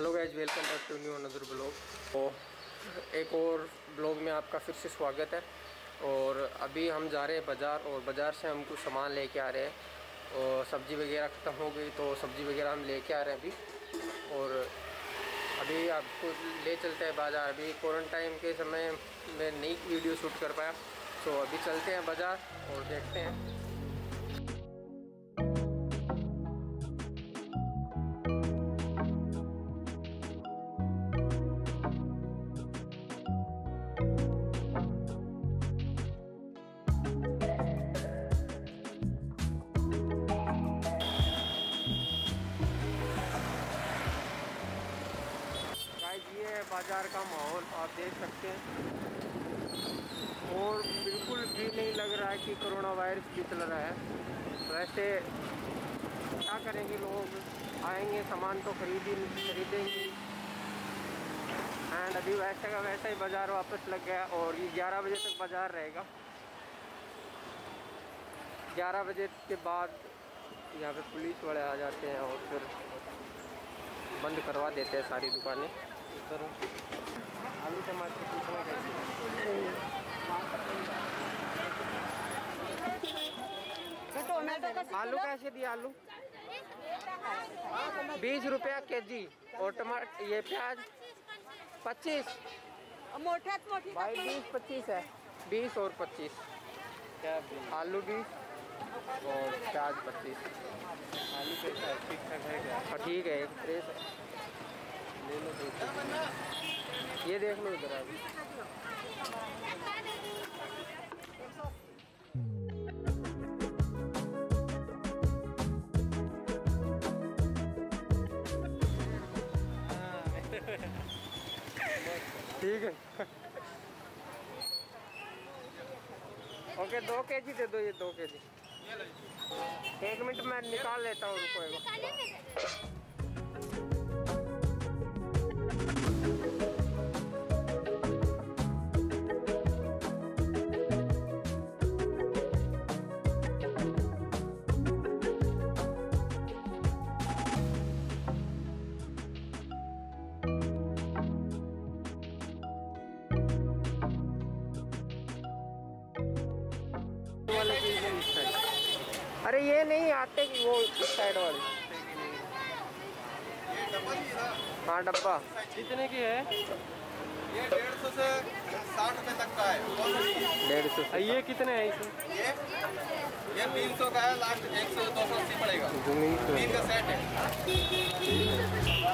Hello guys, welcome back to new another blog. तो एक और ब्लॉग में आपका फिर से स्वागत है। और अभी हम जा रहे हैं बाज़ार, और बाज़ार से हम कुछ सामान लेके आ रहे हैं। और सब्ज़ी वगैरह ख़त्म हो गई तो सब्ज़ी वगैरह हम लेके आ रहे हैं अभी। और अभी आपको ले चलते हैं बाज़ार। अभी क्वारंटाइन के समय में नई वीडियो शूट कर पाया, तो अभी चलते हैं बाज़ार और देखते हैं। ये है बाज़ार का माहौल, आप देख सकते हैं। और बिल्कुल भी नहीं लग रहा है कि कोरोना वायरस भी चल रहा है। वैसे क्या करेंगे, लोग आएंगे, सामान तो खरीदेंगे। एंड अभी वैसे का वैसा ही बाज़ार वापस लग गया। और ये 11 बजे तक बाज़ार रहेगा। 11 बजे के बाद यहाँ पे पुलिस वाले आ जाते हैं और फिर बंद करवा देते हैं सारी दुकानें। सर आलू टमाटर कितना कैसे? आलू कैसे दिए? आलू 20 रुपया केजी। और टमाटर ये प्याज 25। भाई 20-25 है। 20 और 25 क्या? आलू 20 और प्याज 25। आलू कैसा है? ठीक ठाक है क्या? हाँ ठीक है, एक फ्रेश है। ले लो, ये देख लो इधर अभी। ठीक है। ओके, 2 केजी दे दो। ये 2 केजी। 1 मिनट मैं निकाल लेता हूँ, रुको। अरे ये नहीं आते कि वो इस साइड वाली। हाँ डब्बा कितने की है? ये 150 से 60 रुपए तक का है। 150। ये कितने है इसमें? ये 300 का है, लास्ट 100-280 पड़ेगा। 3 का सेट है।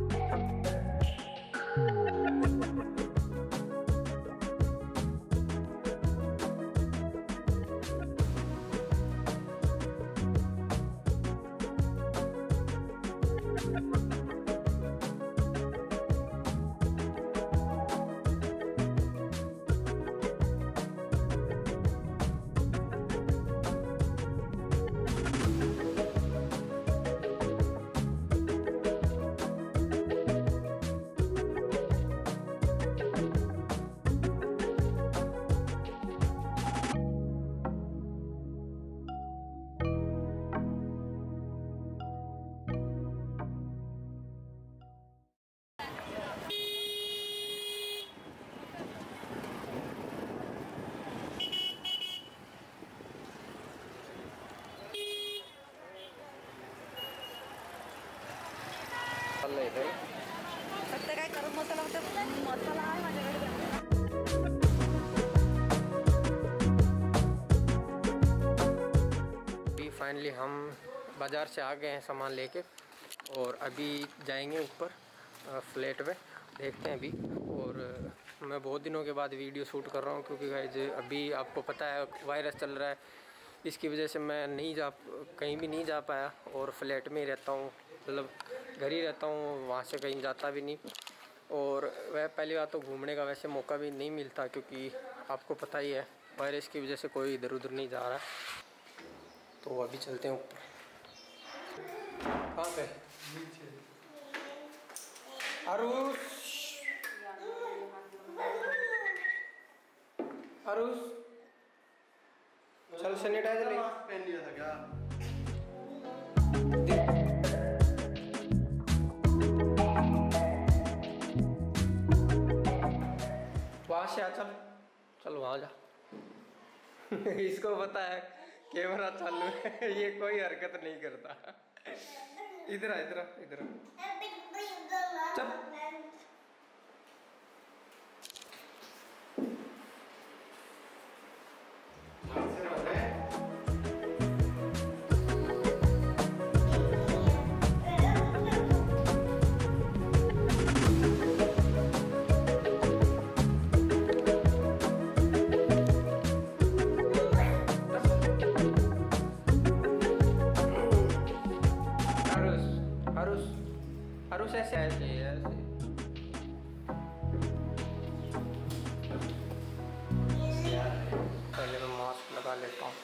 काय गरम मसाला मसाला आहे माझ्याकडे। फाइनली हम बाज़ार से आ गए हैं सामान लेके, और अभी जाएंगे ऊपर फ्लैट में, देखते हैं अभी। और मैं बहुत दिनों के बाद वीडियो शूट कर रहा हूँ, क्योंकि गाइस अभी आपको पता है वायरस चल रहा है। इसकी वजह से मैं कहीं भी नहीं जा पाया, और फ्लैट में ही रहता हूँ, मतलब घर ही रहता हूँ, वहाँ से कहीं जाता भी नहीं। और वह पहली बात तो घूमने का वैसे मौका भी नहीं मिलता, क्योंकि आपको पता ही है वायरस की वजह से कोई इधर उधर नहीं जा रहा। तो अभी चलते हैं ऊपर। कहाँ पे? अरुष चल सैनिटाइजर पहन लिया था क्या? आवाज से आ, चल चल वहाँ जा। इसको पता है कैमरा चालू है, ये कोई हरकत नहीं करता। इधर आ, इधर आ, इधर आ। चल आरुष ऐसे ऐसे ऐसे। पहले मैं मास्क लगा लेता हूँ।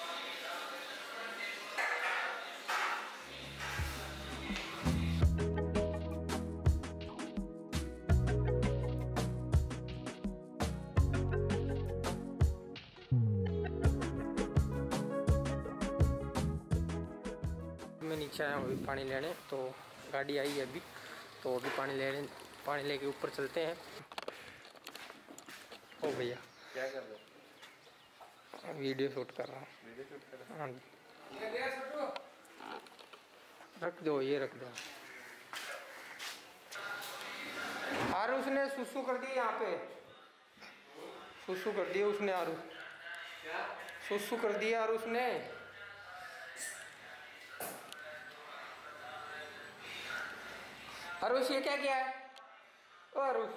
मैं नीचे आया हूँ अभी पानी लेने, तो गाड़ी आई है अभी, तो अभी पानी लेके ऊपर चलते हैं। ओ भैया क्या कर रहे हो? वीडियो शूट कर रहा हूँ। वीडियो शूट कर रहे हाँ जी, रख दो, ये रख दो। आरू उसने सुसु कर दी यहाँ पे, सुसु कर दिया उसने। आरू सुसु कर दिया आरू उसने। आरुष ये क्या किया है? ओ आरुष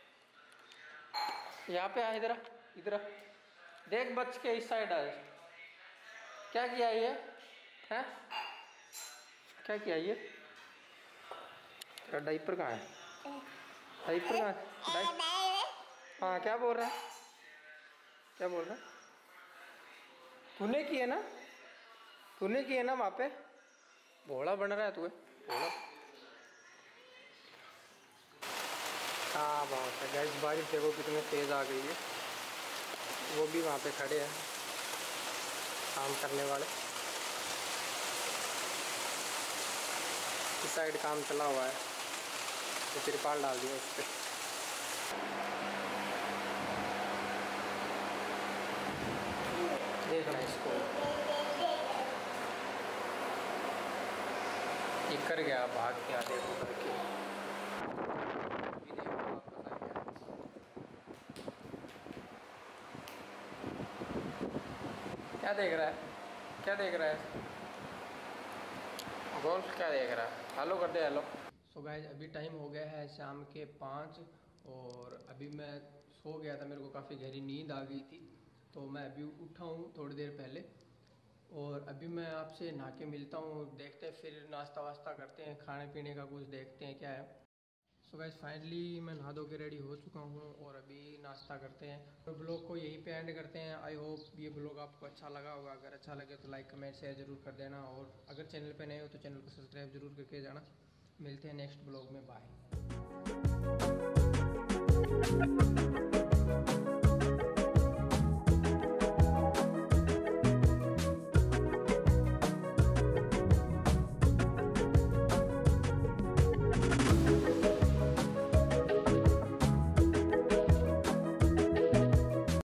यहाँ पे आ, इधर इधर देख, बच के इस साइड आए। क्या किया ये है? क्या किया ये? तेरा डाइपर कहाँ है? डाइपर कहाँ है? हाँ क्या बोल रहा है? क्या बोल रहा है? तूने किया ना, तूने किया ना वहाँ पे? भोला बन रहा है तू, भोला। हाँ बात है गैस, बारिश देखो कितनी तेज़ आ गई है। वो भी वहाँ पे खड़े हैं काम करने वाले। इस साइड काम चला हुआ है, तो तिरपाल डाल दिया उस पर। देखना इसको, ये कर गया भाग के, देखो करके। क्या देख रहा है? क्या देख रहा है? गोल्फ क्या देख रहा है? हेलो कर दे, हेलो। सो गाइस अभी टाइम हो गया है शाम के 5, और अभी मैं सो गया था, मेरे को काफ़ी गहरी नींद आ गई थी, तो मैं अभी उठा हूँ थोड़ी देर पहले। और अभी मैं आपसे नहा के मिलता हूँ, देखते हैं फिर नाश्ता वास्ता करते हैं, खाने पीने का कुछ देखते हैं क्या है। सो गाइस फाइनली मैं नहा धो के रेडी हो चुका हूँ, और अभी नाश्ता करते हैं। तो ब्लॉग को यहीं पे एंड करते हैं। आई होप ये ब्लॉग आपको अच्छा लगा होगा। अगर अच्छा लगे तो लाइक कमेंट शेयर जरूर कर देना, और अगर चैनल पे नए हो तो चैनल को सब्सक्राइब जरूर करके जाना। मिलते हैं नेक्स्ट ब्लॉग में, बाय।